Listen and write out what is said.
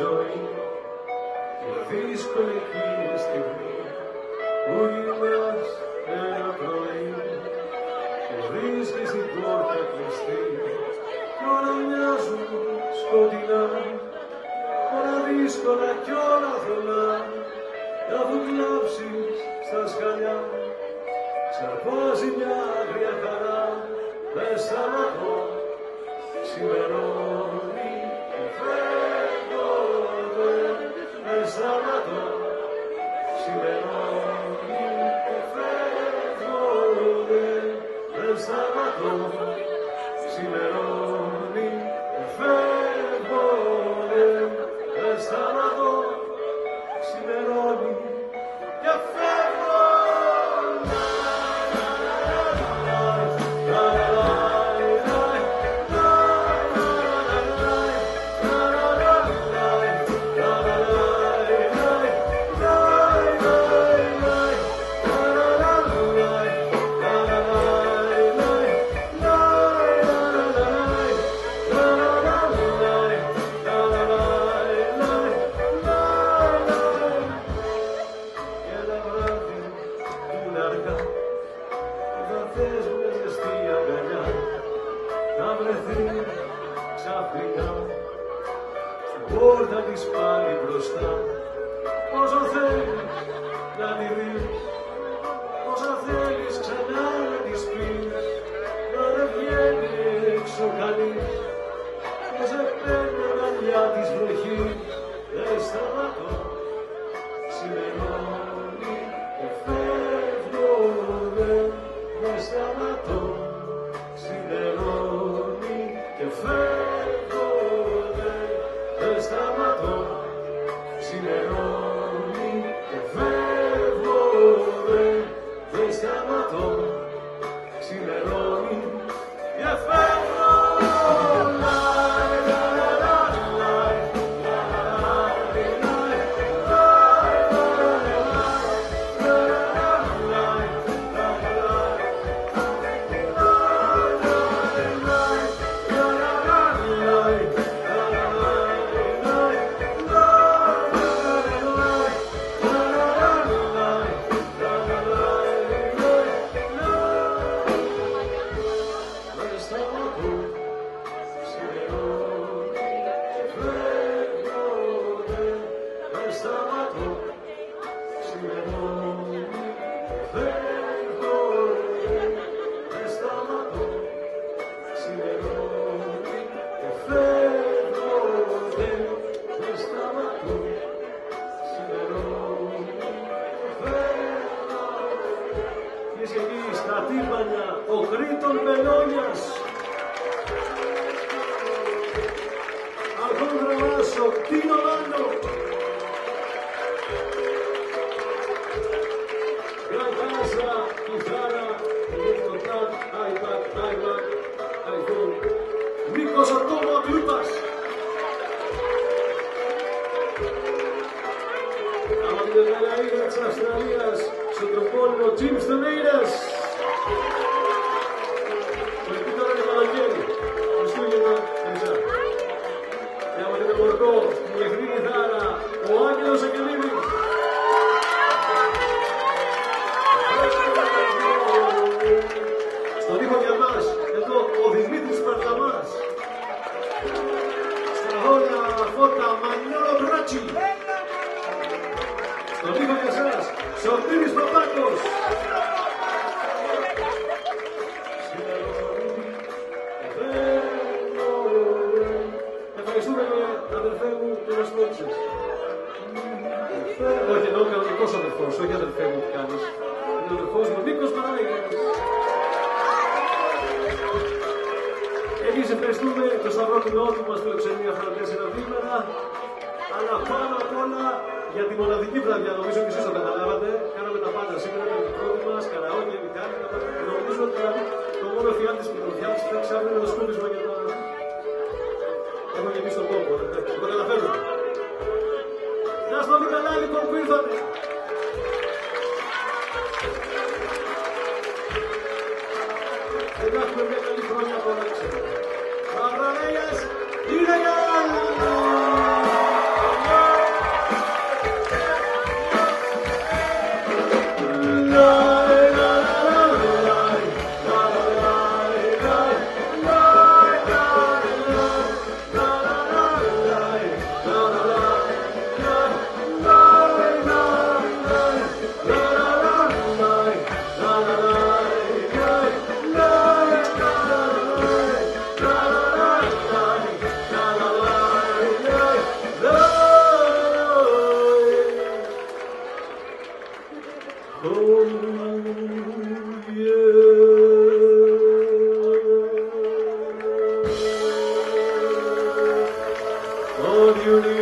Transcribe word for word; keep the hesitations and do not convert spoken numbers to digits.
ζωή. Και δύσκολη εκείνη στιγμή που γυρνάς ένα πρωί και βρίσκεις την πόρτα κλειστή κι όλα μοιάζουν σκοτεινά, όλα δύσκολα κι όλα θολά, κι αφού κλάψεις στα σκαλιά ξαρπάζει μια άγρια χαρά. Δεν σταματώ, ξημερώνει και φεύγω, δεν σταματώ, ξημερώνει και φεύγω, δεν σταματώ, ξημερώνει και φεύγω, δεν σταματώ, ξημερώνει και φεύγω. Πόρτα της πάλι μπροστά, πόσο θέλεις να τη δεις, πόσα θέλεις ξανά να της πεις, να δεν βγαίνει έξω κανείς και σε παίρνει αγκαλιά της βροχής. Δεν σταματώ, ξημερώνει και φεύγω, δεν σταματώ, ξημερώνει και φεύγω, δεν σταματώ, ξημερώνει και φεύγω, δεν σταματώ, ξημερώνει και φεύγω. Ο Κρήτον Πελώνιας, Αλχόντρα Βάσο, Τίνο Λάνο, Γρακάζα, Κιθάρα, Ηλεκτροτάκ, iPad, iMac, iPhone, Νίκος Ατόμο Κλούπας. Από την Αδελαίδα της Αυστραλίας, στο τροπώνυμο Jim Στονέιρας. Μου εχθεί κιθάρα, ο Άγγελος Αγγελίδης. Στον ήχο για μας, εδώ ο Δημήτρης Παρταμάς. Στα χώρια φώτα Μανιόλο Μπράτσι. Στον ήχο για σας, Σωτήρης Παπάκος. Ευχαριστούμε αδερφέ μου που μας πρότεισες. Όχι, εννοώ κανονικός αδερφός, όχι αδερφέ μου τι κάνεις. Είναι ο αδερφός μου Νίκος Παραλίγας. Εμείς ευχαριστούμε το Σταυρό του Νότου που μας φιλοξενεί αυτά τα τέσσερα δίμερα, αλλά πάνω απ' όλα για τη μοναδική βραδιά, νομίζω και εσείς το καταλάβατε. Κάναμε τα πάντα σήμερα, το πρώτο μας, καραόγια, μηχάνικα. Νομίζω ότι το μόνο φιάλτης που το φτιάξει θα ξάπλυνε το σκούπισμα για τα... Έχω και εμείς τον τόπο, το καταφέρουμε. Να είστε όλοι καλά λοιπόν που ήρθατε. Και να έχουμε μια καλή χρόνια πολλά. Παραλέγες, είναι για Ιουνίου.